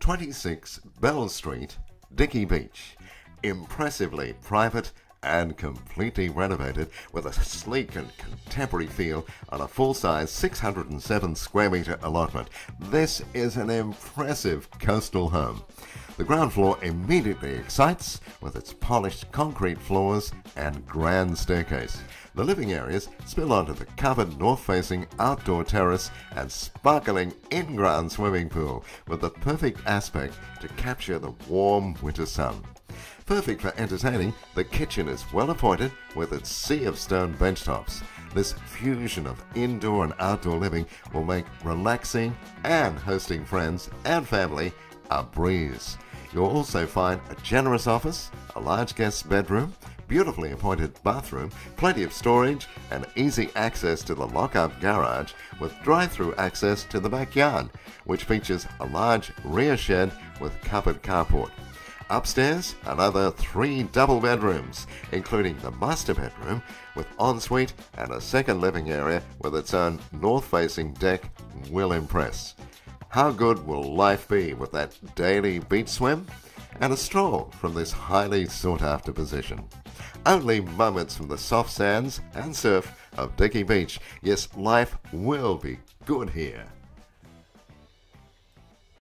26 Bell Street, Dicky Beach. Impressively private and completely renovated with a sleek and contemporary feel on a full-size 607 square metre allotment. This is an impressive coastal home. The ground floor immediately excites with its polished concrete floors and grand staircase. The living areas spill onto the covered north-facing outdoor terrace and sparkling in-ground swimming pool with the perfect aspect to capture the warm winter sun. Perfect for entertaining, the kitchen is well appointed with its sea of stone benchtops. This fusion of indoor and outdoor living will make relaxing and hosting friends and family a breeze. You'll also find a generous office, a large guest bedroom, beautifully appointed bathroom, plenty of storage, and easy access to the lock-up garage with drive-through access to the backyard, which features a large rear shed with covered carport. Upstairs, another 3 double bedrooms, including the master bedroom with ensuite and a second living area with its own north-facing deck will impress. How good will life be with that daily beach swim and a stroll from this highly sought-after position? Only moments from the soft sands and surf of Dicky Beach. Yes, life will be good here.